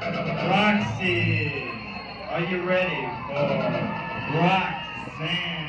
Roxy, are you ready for Roxanne?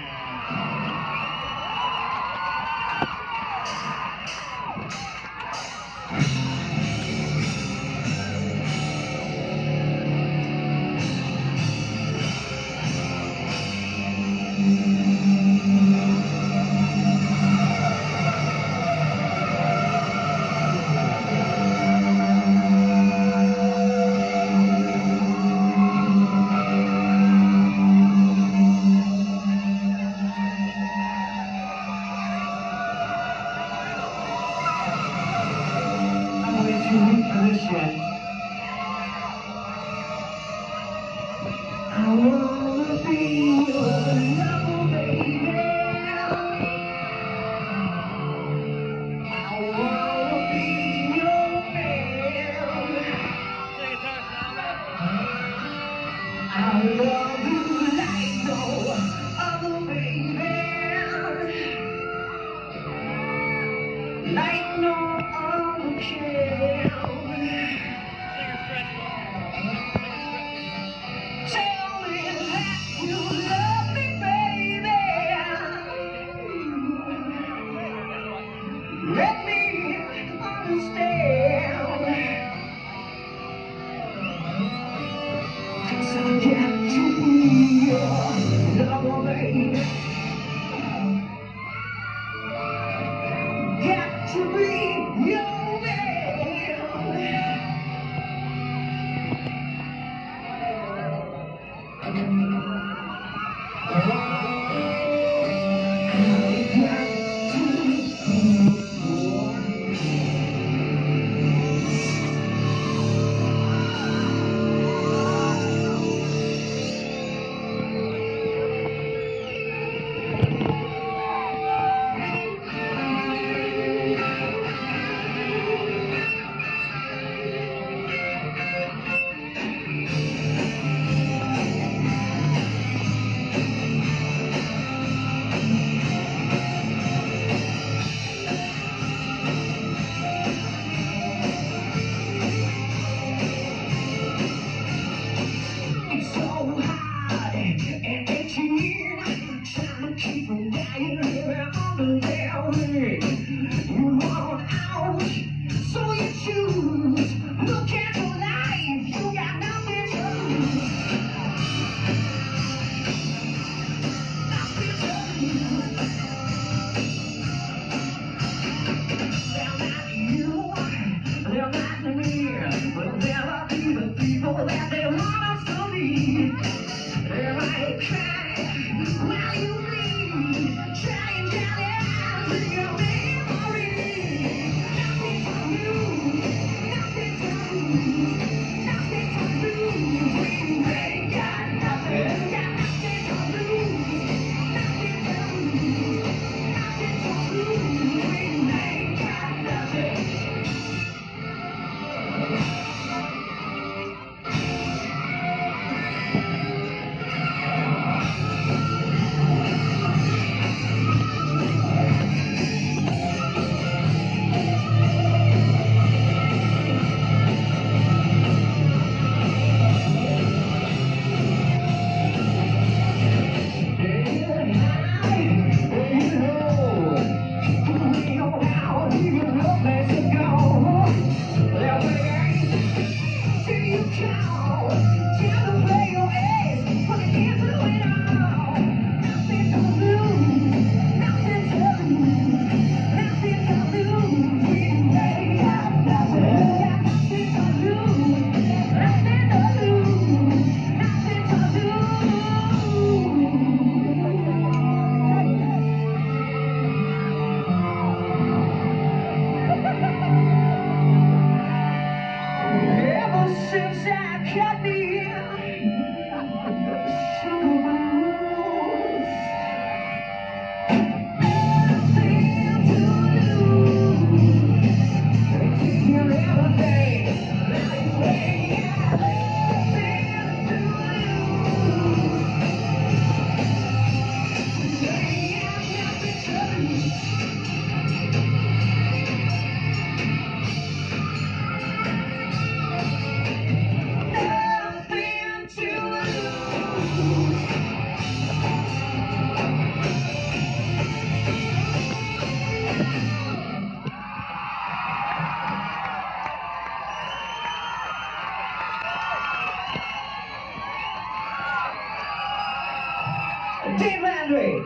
Landry.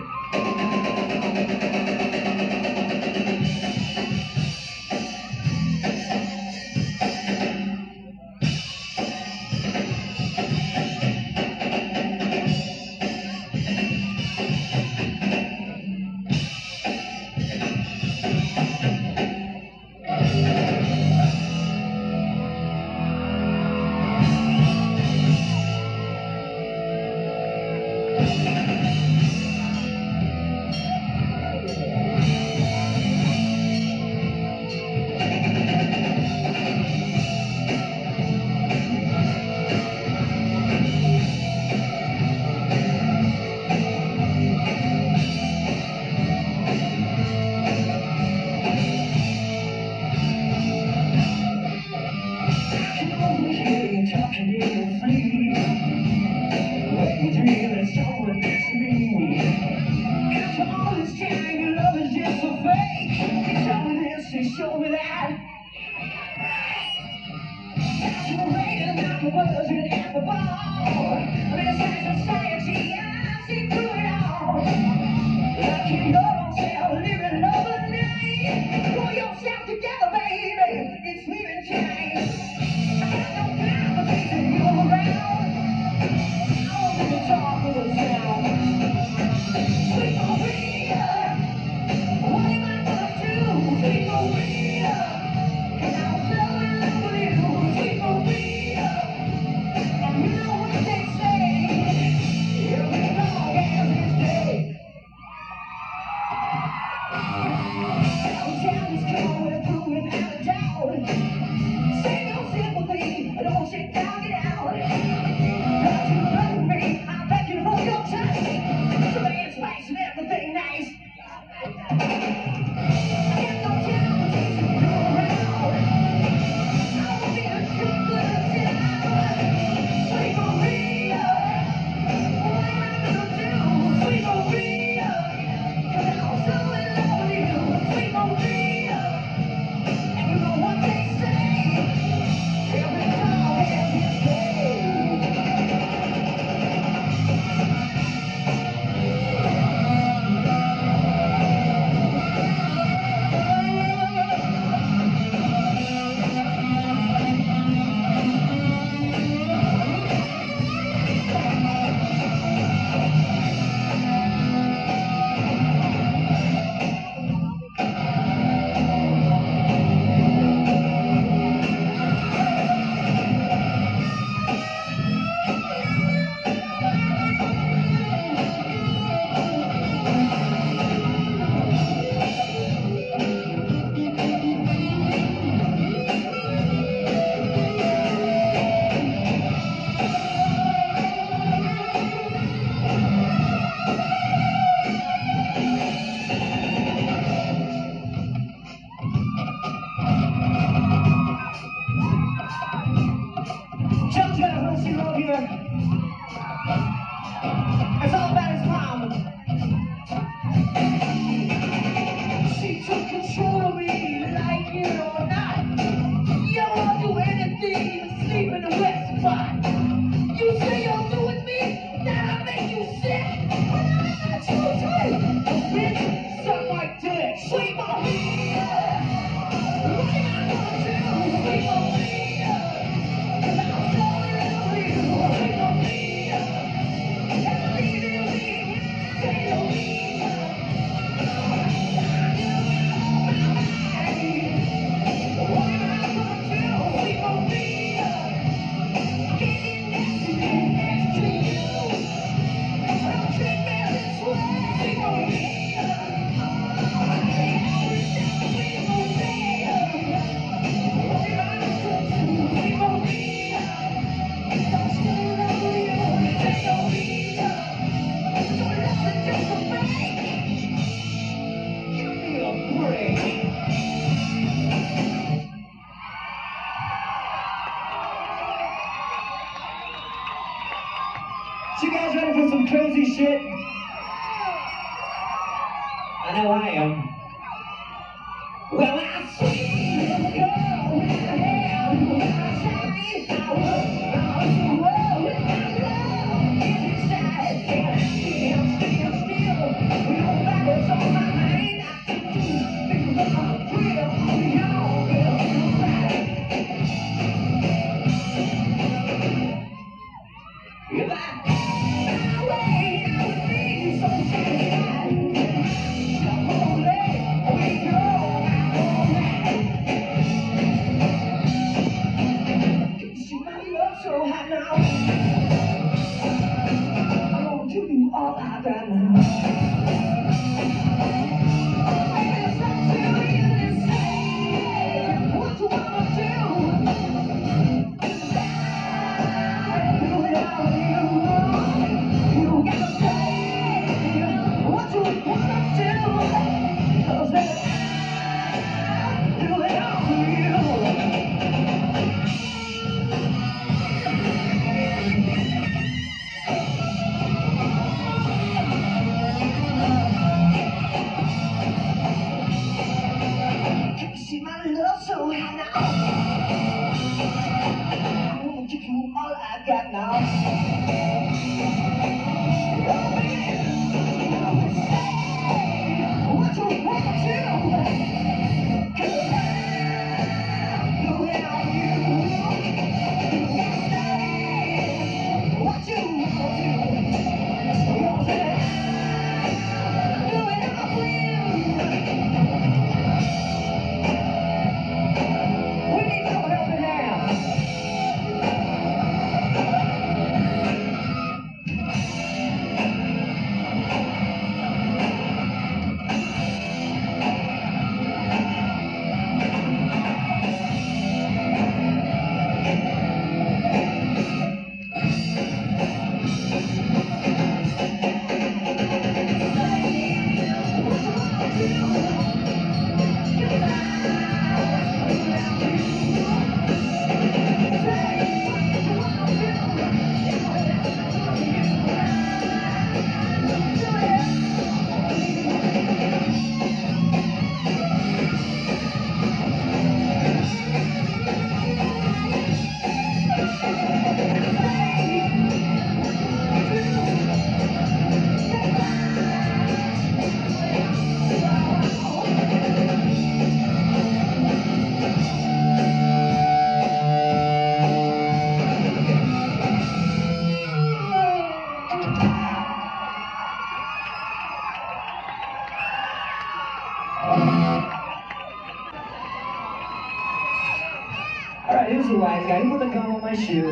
Show me that. That's the way to knock the world to the ball. This is society, I see through it all. Like you yourself, living overnight. Pull yourself together, baby. It's leaving time. I got no time for chasing you around. I want you to talk with a sound. Sweet Maria, what am I gonna do? Sweet Maria. It's all about his mom. She took control of me, like it or not. You won't do anything to sleep in the wet spot. You say you'll do with me, now I make you sick. That's so tight. Bitch, suck my dick. Sweet Maria. What am I gonna do? Sweet Maria. 'Cause I'm so in love with you. Sweet Maria. And leave it to me. Say no me. What am I gonna do? Sweet Maria. Getting next to you. Don't treat me this way. Sweet Maria. Sweet Maria. What am I gonna do? Sweet Maria. I'm still in love with you. Say no me. So love is just a fake. Give me a break. So you guys ready for some crazy shit? I know I am. Well, I see a little girl with her hair, with her shiny flowers, all the world with my love is inside. And I'm still got now. Oh, man. What you want to do? Alright, here's the wise guy. Who put the gum on my shoe?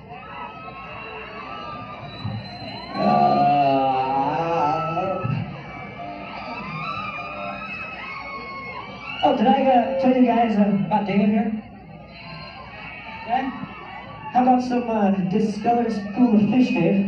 Oh, did I tell you guys about Dave here? Yeah? How about some discolored spool of fish, Dave?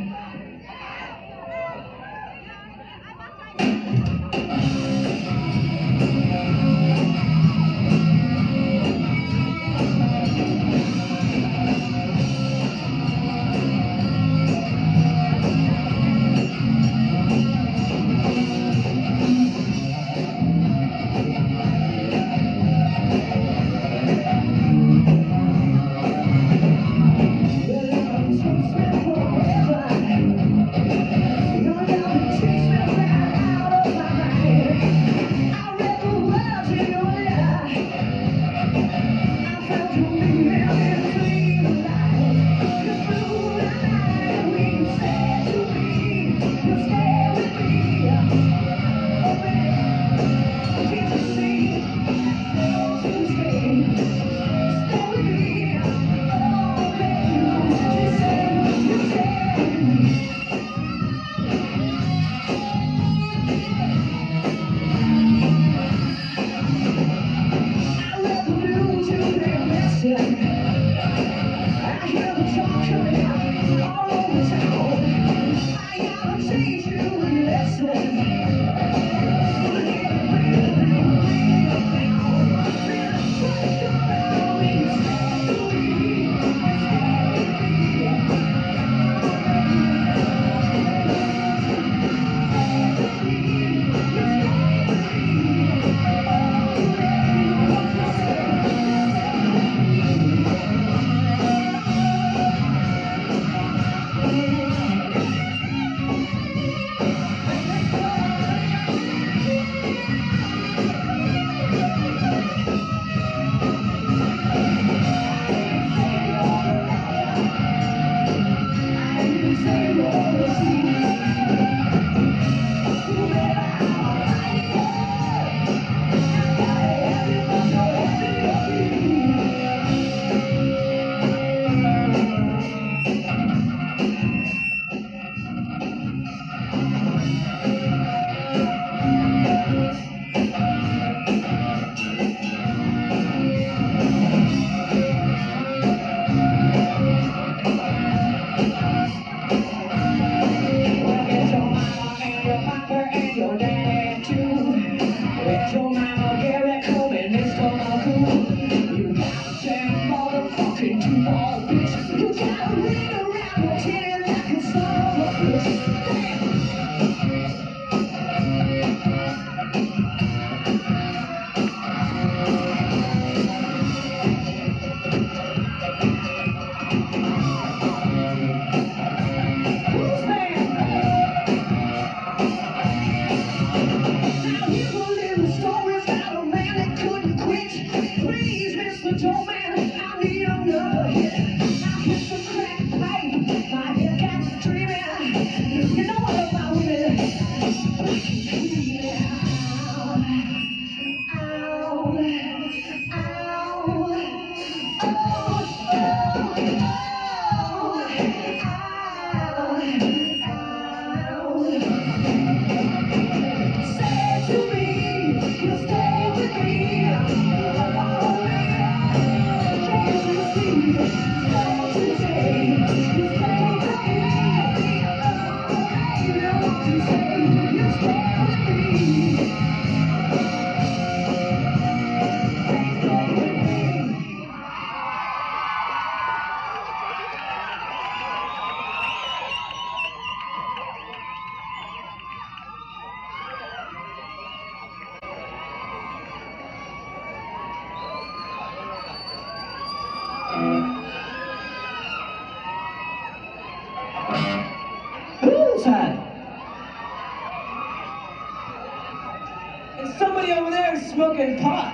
And somebody over there is smoking pot.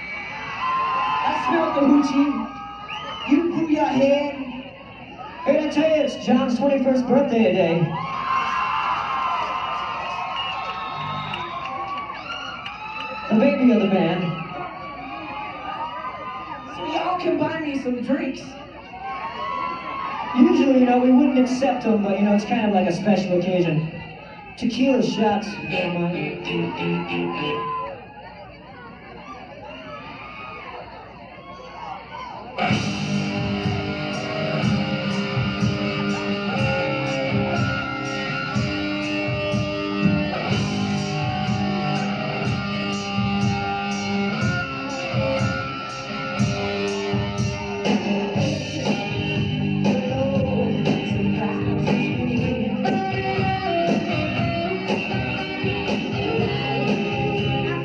I smell the hoochie. You pull your head. Hey, I tell you, it's John's 21st birthday today. The baby of the band. So y'all can buy me some drinks. Usually, you know, we wouldn't accept them, but, you know, it's kind of like a special occasion. Tequila shots, if you don't mind. I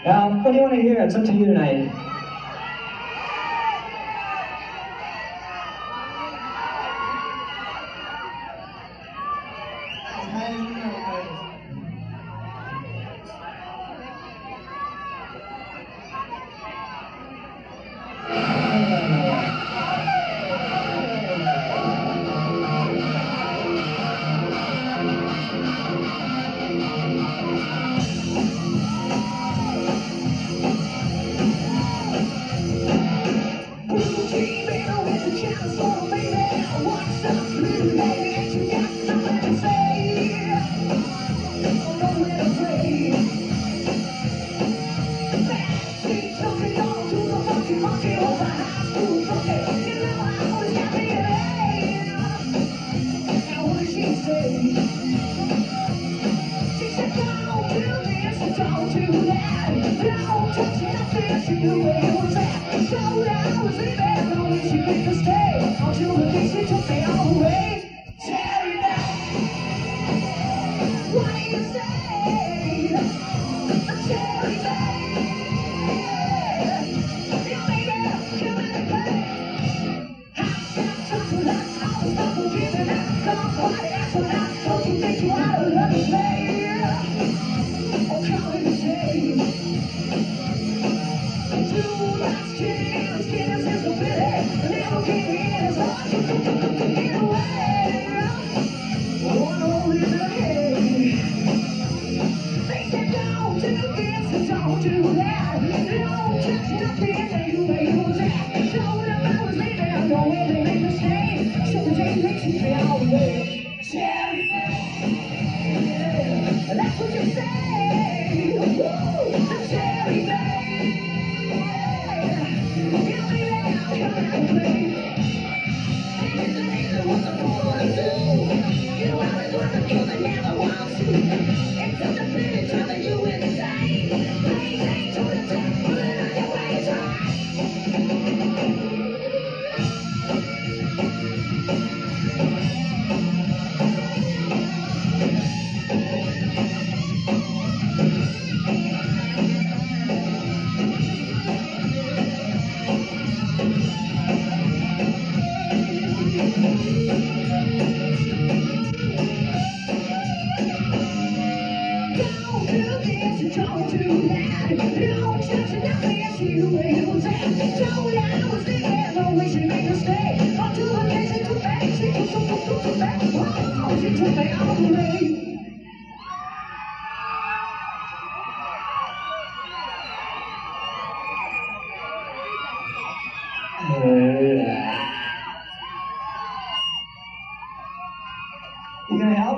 What do you want to hear? It's up to you tonight. You gonna help?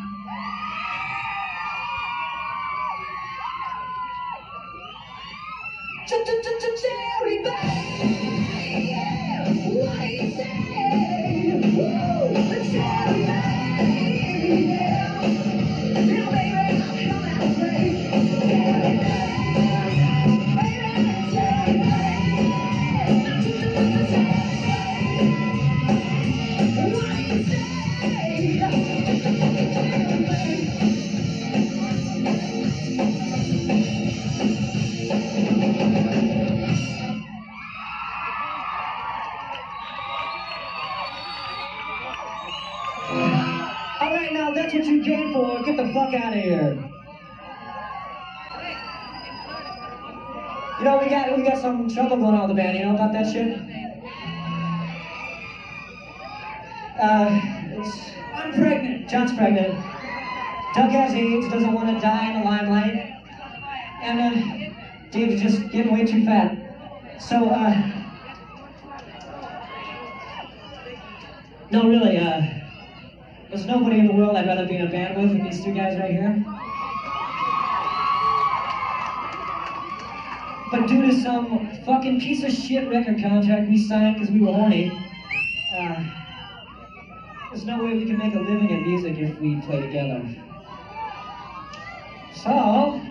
Cherry baby, what do you say? Cherry baby, now baby, come and play. Cherry baby, cherry baby, what do you say? Alright, now that's what you came for. Get the fuck out of here. You know, we got some trouble going on with the band. You know about that shit? I'm pregnant. John's pregnant. Doug has AIDS, doesn't want to die in the limelight. And Dave's just getting way too fat. So, no, really, there's nobody in the world I'd rather be in a band with than these two guys right here. But due to some fucking piece of shit record contract we signed because we were horny, there's no way we can make a living in music if we play together. So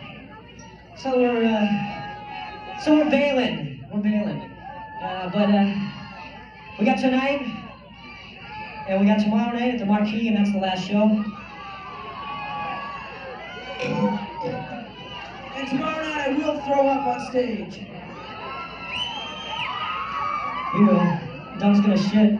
we're bailing. We're bailing. But we got tonight, and we got tomorrow night at the Marquee, and that's the last show. And tomorrow night I will throw up on stage. You will. Doug's gonna shit.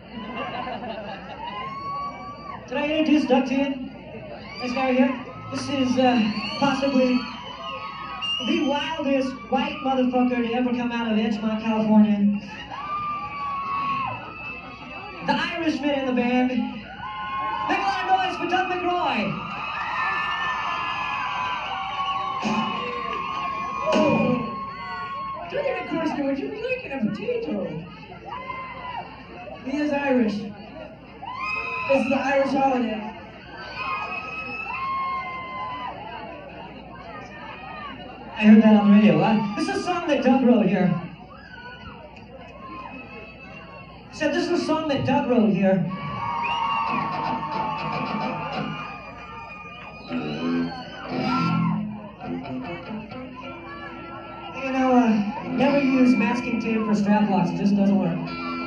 Did I introduce Doug to you? This guy here? This is possibly the wildest white motherfucker to ever come out of Edgemont, California. The Irishman in the band. Make a lot of noise for Doug McRoy. David Corster, would you be liking a potato? He is Irish. This is the Irish holiday. I heard that on the radio. This is a song that Doug wrote here. I said this is a song that Doug wrote here. You know, never use masking tape for strap locks. It just doesn't work.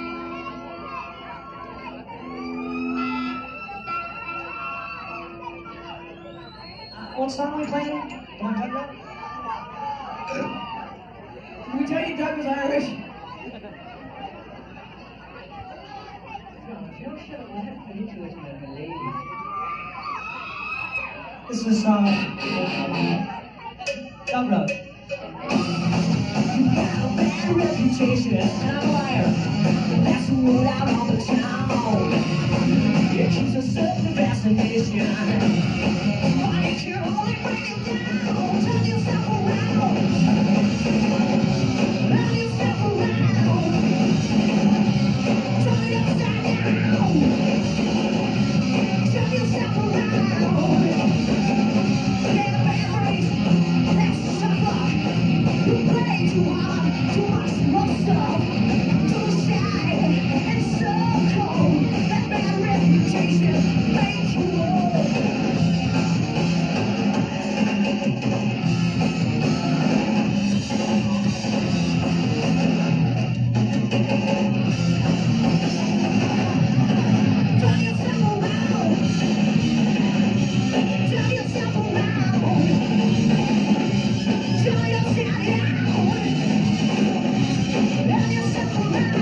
What song are we playing? The one Doug wrote? Did we tell you Doug was Irish? This is a song Doug wrote. You got a bad reputation and a liar. That's the word out on the town. You accuse us of investigation. Why did you only bring it down? Turn yourself around. Turn yourself around. Turn it upside down. Turn yourself around. Get a bad race. That's the suffer. You play too hard, too much rough stuff. Too shy and so cold. That bad reputation makes you old. Turn yourself around. Turn yourself around. Turn yourself around. Turn yourself around.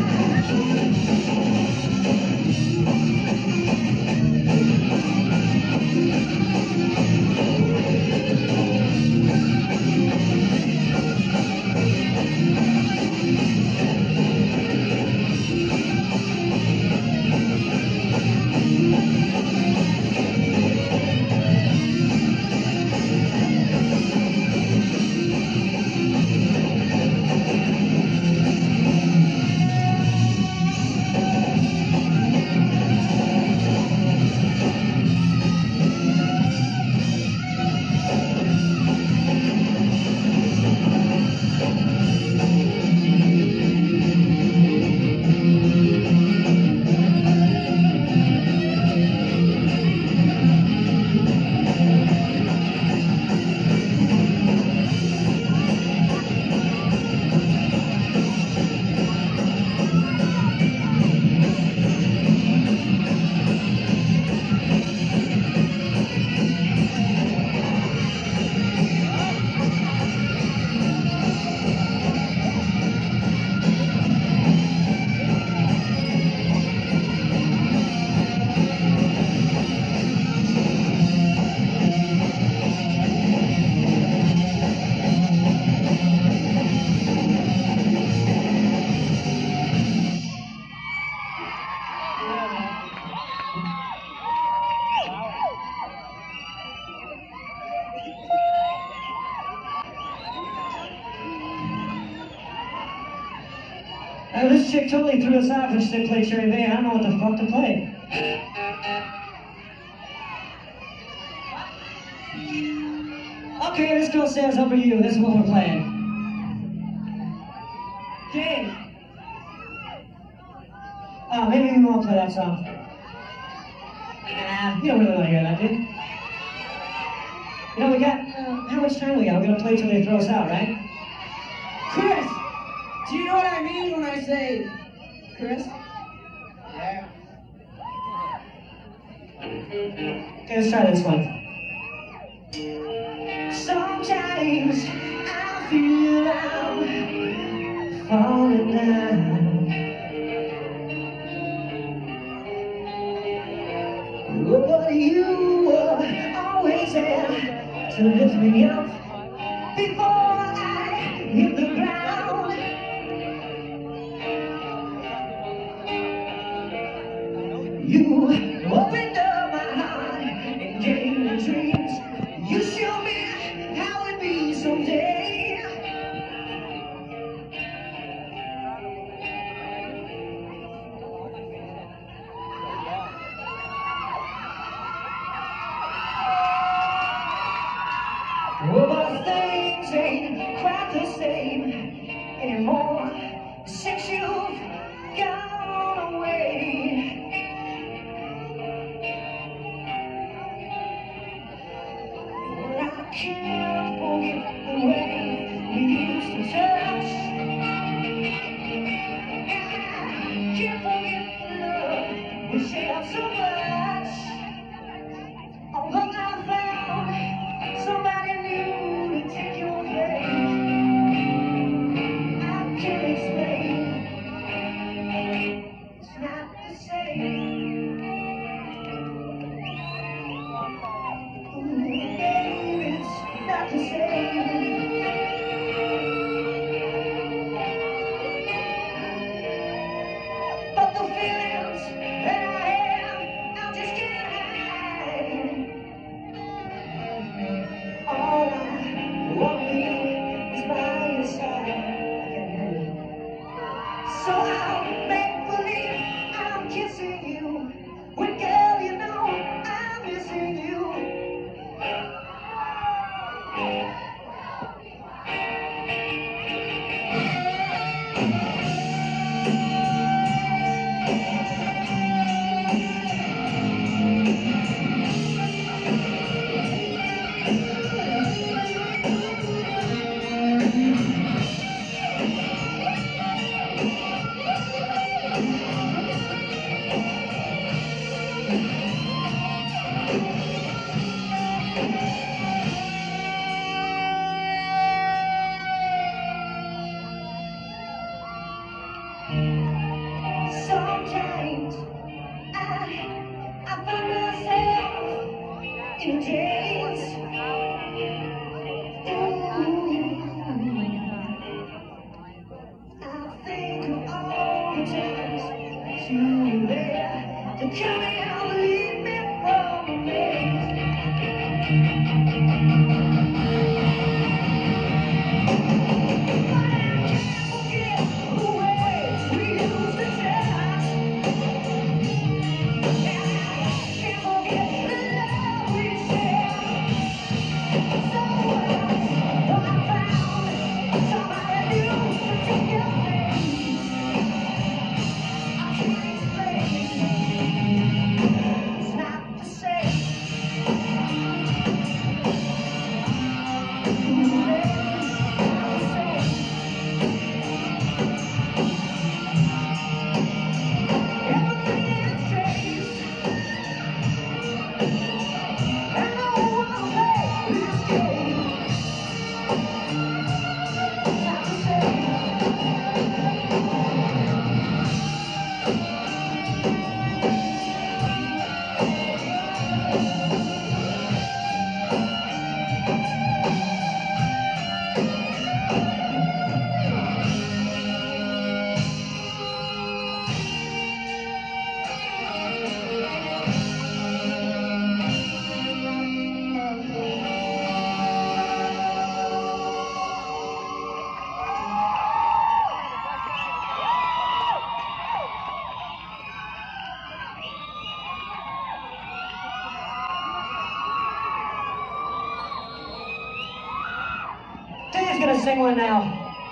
This chick totally threw us off when she said play Cherry Bay. I don't know what the fuck to play. Okay, this girl says over you. This is what we're playing. James. Oh, maybe we won't play that song. Nah, you don't really want to hear that, dude. You know, we got, how much time we got? We're gonna play till they throw us out, right? Chris! Do you know what I mean when I say Chris? Yeah. Okay, let's try this one. Sometimes I feel falling down. Oh, but you were always there to lift me up before I hit the ground. You opened up my heart and gave me dreams. You showed me how it'd be someday. Oh, but things ain't quite the same anymore since you've gone away. Well, I can't forget the way we used to touch. And I can't forget the love we shared so much. Although I found somebody new to take your place, I can't explain. It's not the same. Ooh, baby, it's not the same. But the feelings that I have, I just can't hide. All I want to be is by your side. So I'll make believe I'm kissing you, when girl you know I'm missing you. Sometimes I find myself in a daze. I think of all the times you were there to come and lead me from the maze. But I can't forget the way we used to touch. And I can't forget the love we shared. So I found somebody new to take your place. I can't explain. It's not the same. Ooh, baby, it's not the same. Everything has changed, and no one will play this game. It's not the same. Dan's gonna sing one now.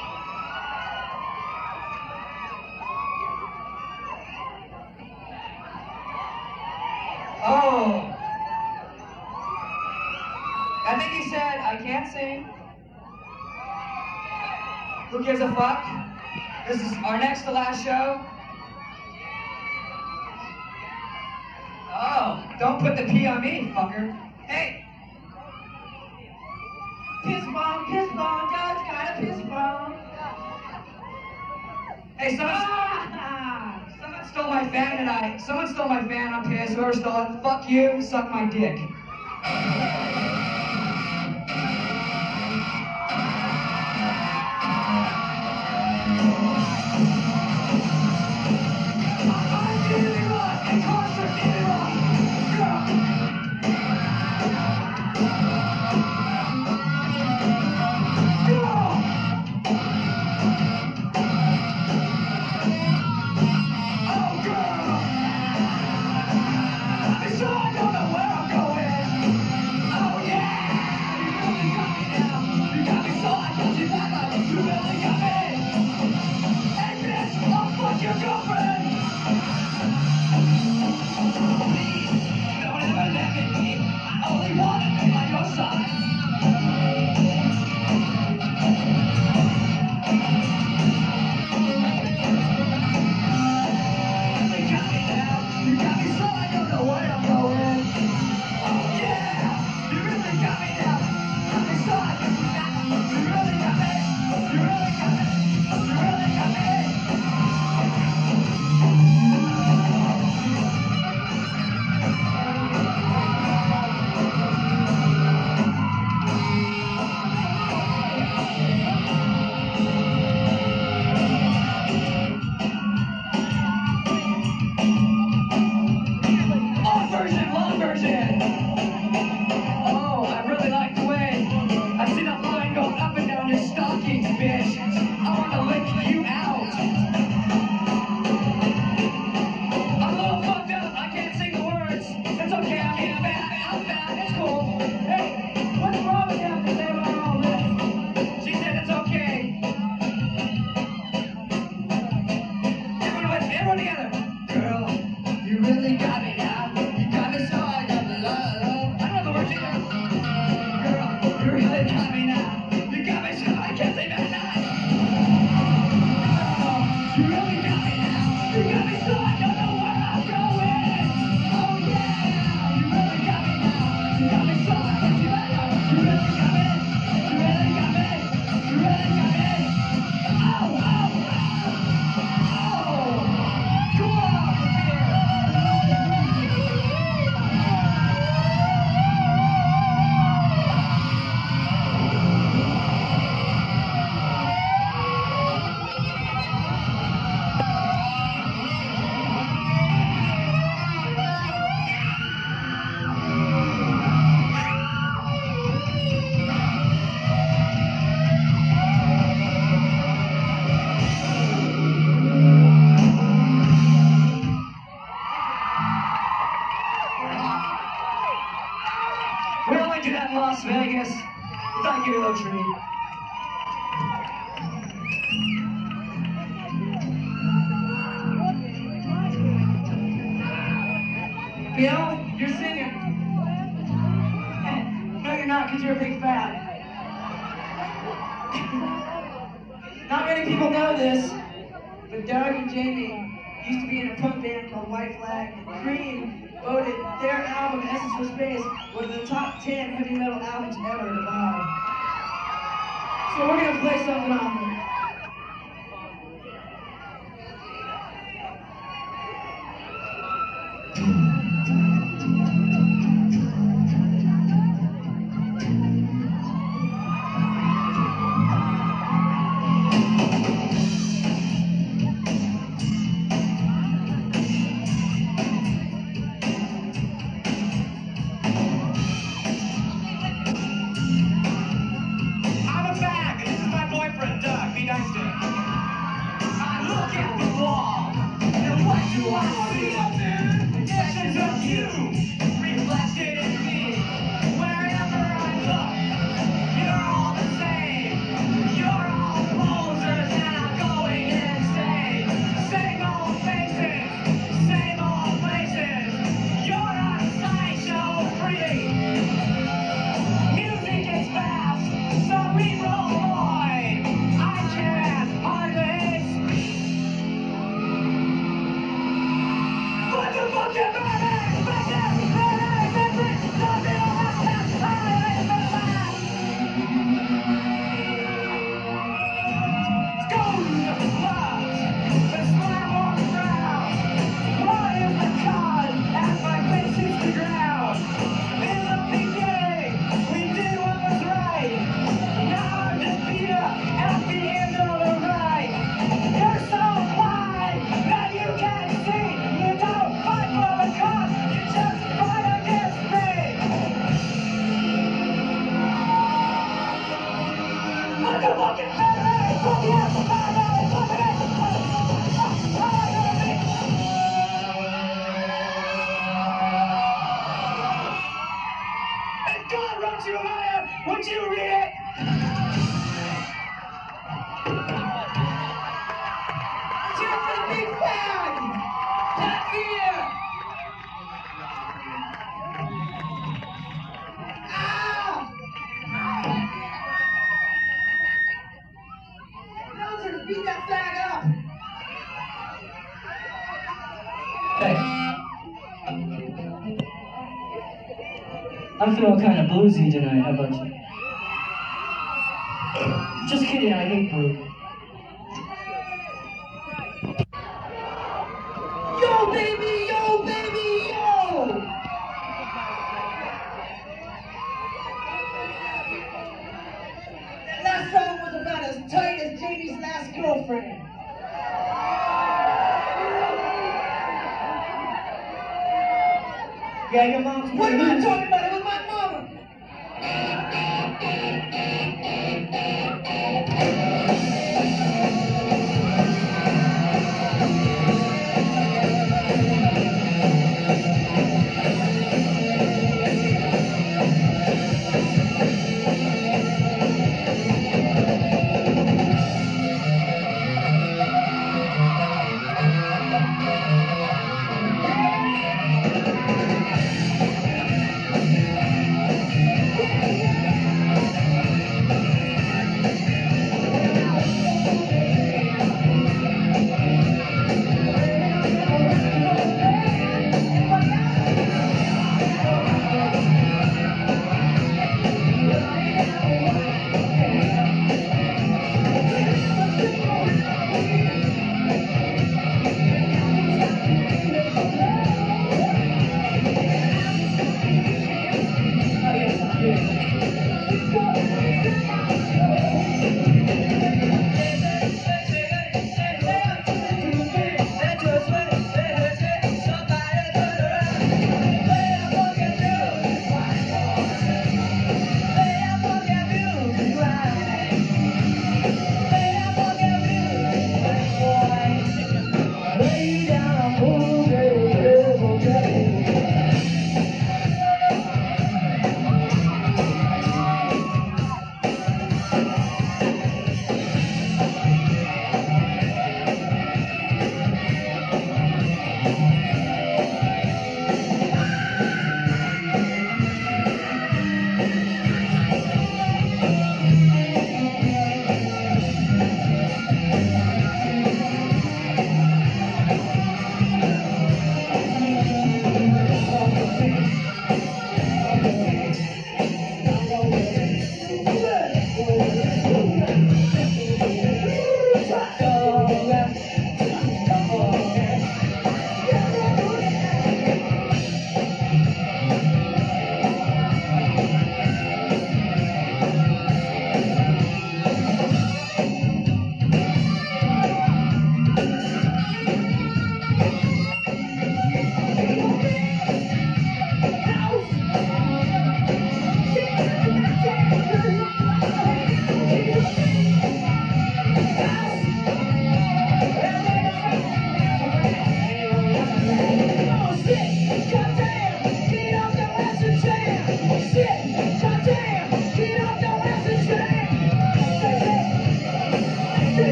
Oh. I think he said, I can't sing. Who gives a fuck? This is our next to last show. Oh, don't put the P on me, fucker. Hey! Piss bomb, God's got a piss bomb. Hey, someone stole my fan tonight. Someone stole my fan. I'm pissed. Whoever stole it, fuck you. Suck my dick. Las Vegas. Thought I'd give you a little treat. Bill, you're singing. No, you're not, because you're a big fat. Not many people know this, but Doug and Jamie used to be in a punk band called White Flag, and Cream voted their album, Essence for Space, one of the top 10 heavy metal albums ever to buy. So we're going to play something on them. back up. Hey. I'm feeling kind of bluesy tonight, how about you? Just kidding, I hate blues. Yo, baby, yo, baby, yo! That last song was about as tight as Janie's last girlfriend. Yeah, your mom's What am I pretty talking about? It was my mama.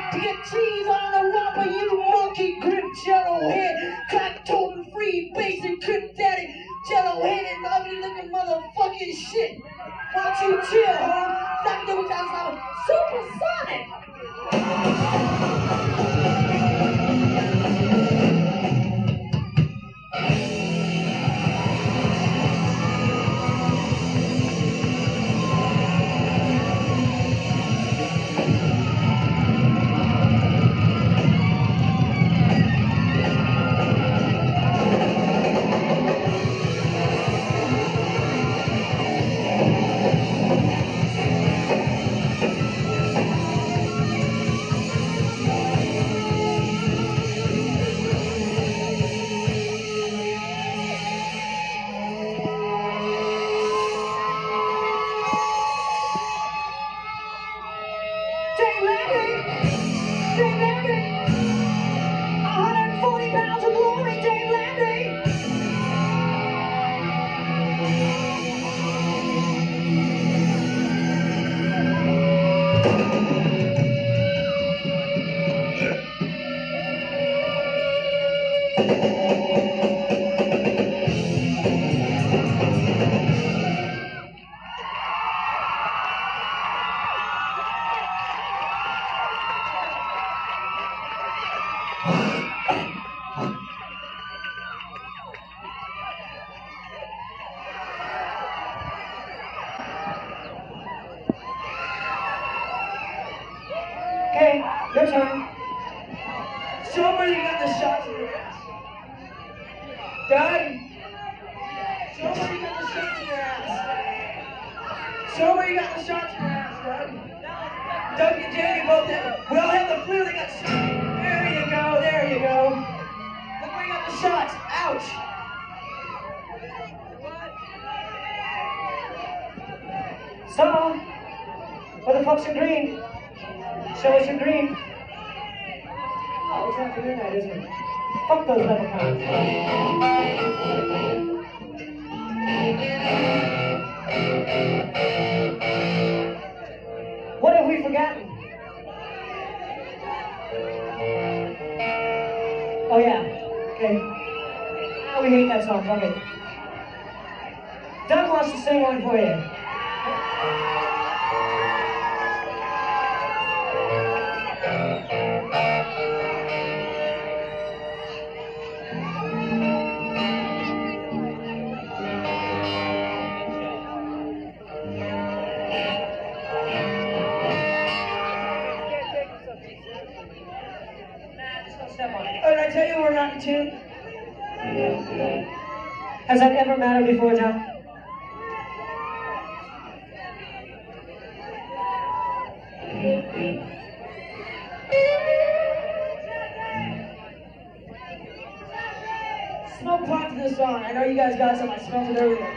To get cheese on the whopper, you monkey grip jello head, crack toting free basic crip daddy, jello headed ugly looking motherfucking shit. Why don't you chill, huh? Stop doing that supersonic. Okay, your turn. Somebody got the shots in your ass. Doug? Somebody got the shots in your ass. Somebody got the shots in your ass, Doug. Doug and Jamie both have. We all have the flu, they got shots. There you go, there you go. Look where you got the shots. Ouch. So, what the fuck's your green? Show us your green. Oh, it's afternoon night, isn't it? Fuck those leprechauns. What have we forgotten? Oh yeah, okay. Oh, we hate that song, fuck it. Doug wants to sing one for you. Oh, did I tell you we're not in tune? Has that ever mattered before, John? Smoke pot to this song. I know you guys got some. I smelled it earlier.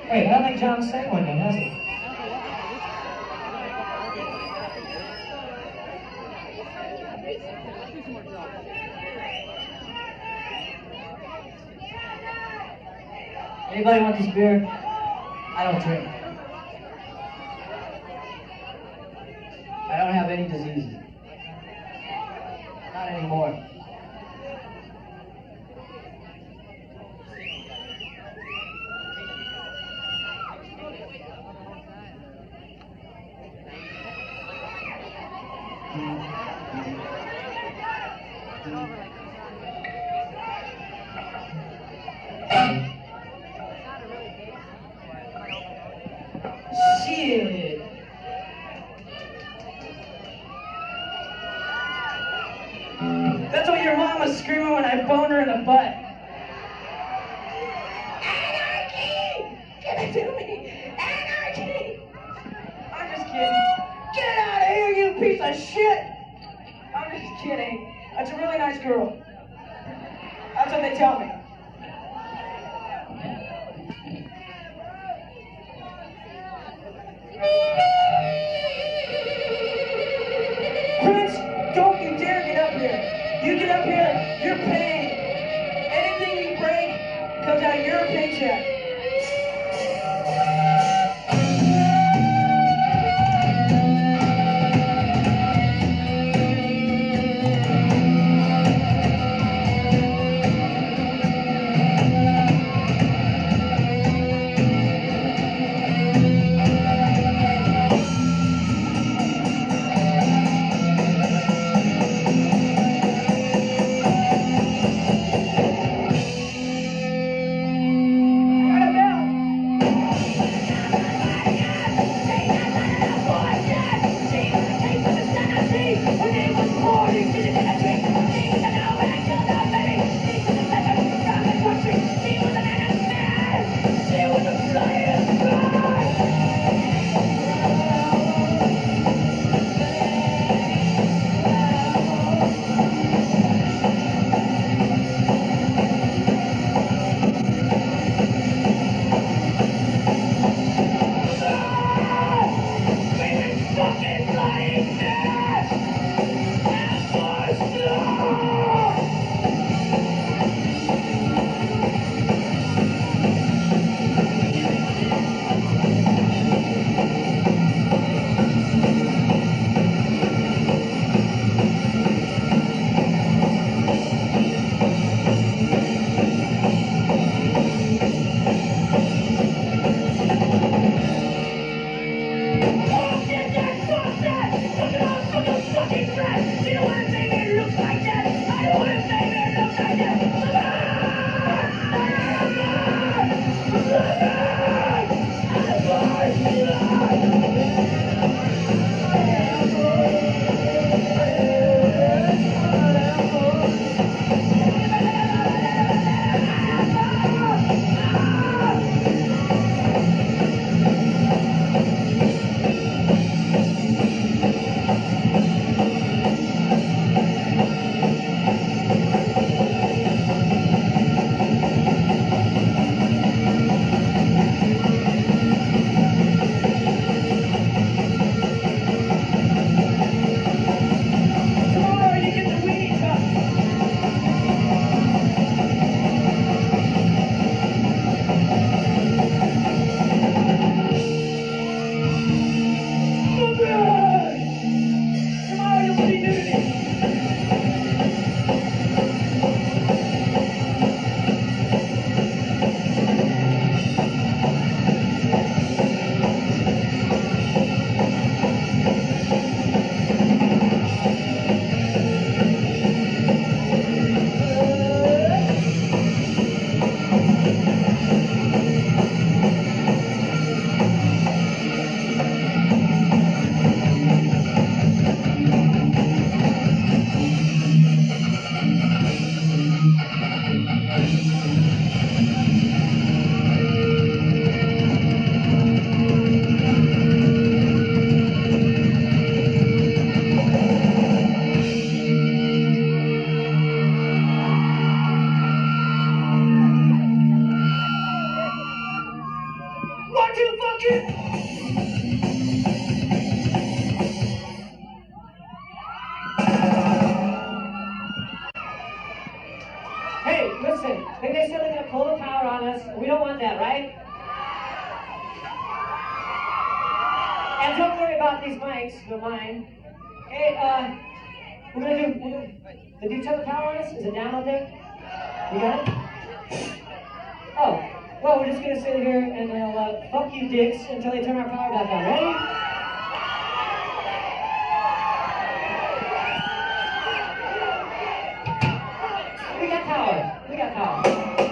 Wait, I don't think John sang one yet, has he? Anybody want this beer? I don't drink. I don't have any diseases. Not anymore. Shit. That's what your mom was screaming when I boned her in the butt. Anarchy! Give it to me! Anarchy! I'm just kidding. Get out of here, you piece of shit! I'm just kidding. That's a really nice girl. That's what they tell me. Prince, don't you dare get up here. You get up here, you're paying. Anything you break comes out of your paycheck. And don't worry about these mics, they're mine. Hey, we're gonna do, did you turn the power on us? Is it down up there? You got it? Oh, well, we're just gonna sit here and fuck you dicks until they turn our power back on. Ready? We got power. We got power.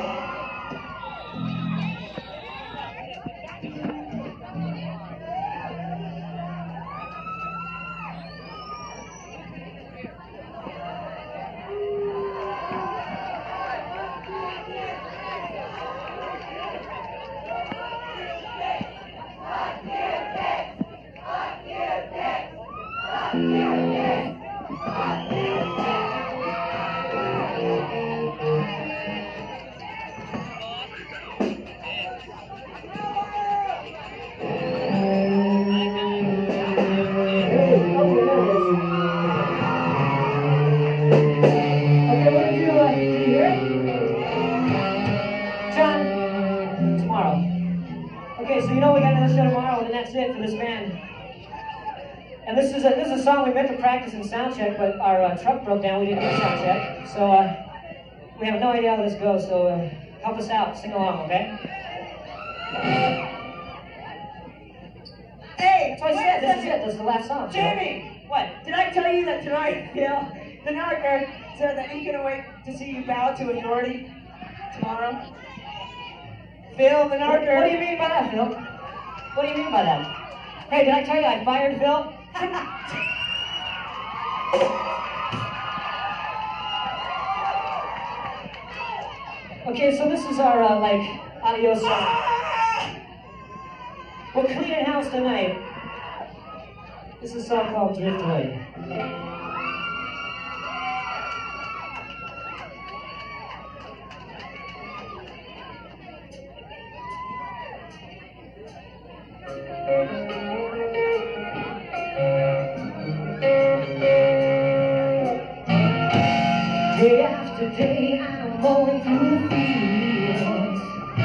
Okay, so you know we got another show tomorrow, and that's it for this band. And this is a song we meant to practice in sound check, but our truck broke down. We didn't do sound check, so we have no idea how this goes. So help us out, sing along, okay? Hey, that's what I said. This is it. This is the last song. Jamie, what? Did I tell you that tonight, Phil, the narker said that he couldn't wait to see you bow to authority tomorrow? Phil, the narker. What do you mean by that, Phil? What do you mean by that? Hey, did I tell you I fired Phil? Okay, so this is our, adios song. We're cleaning house tonight. This is a song called Drift Away. Day after day, I'm going through the fields,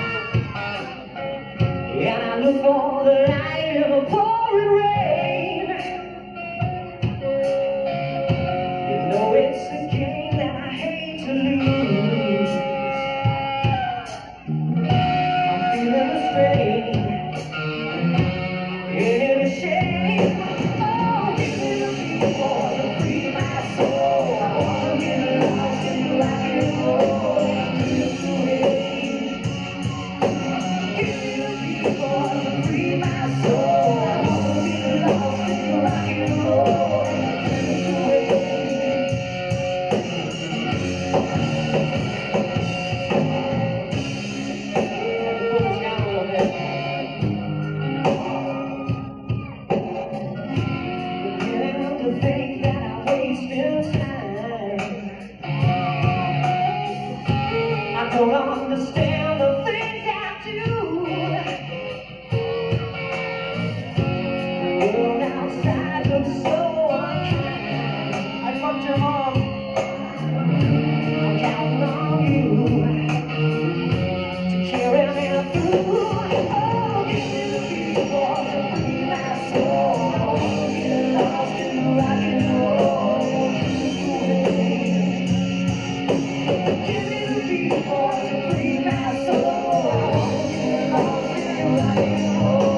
and I look for the light in the pouring rain. You know it's a game that I hate to lose. I'm feeling the strain, and it's a shame. Oh, give me the people to free my soul. I wanna be lost in rock and roll. Give me the people to free my soul. I wanna be lost in rock and roll. Pull this down a little bit. Beginning to think that I'm wasting time. I don't understand the things I do. The world outside looks so unkind. I fucked your mom. I'm counting on you to carry me through. Oh, give me the people to free my soul. I wanna get lost in rock and roll. Give me the people to free my soul. I wanna get lost in rock and roll.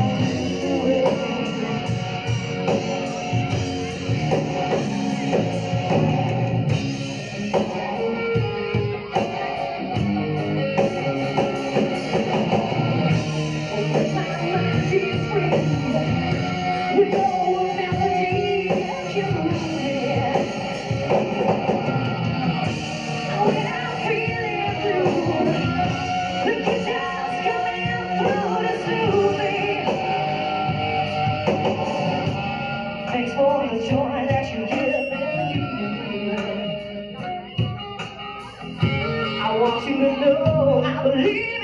Thanks for the joy that you give me. I want you to know I believe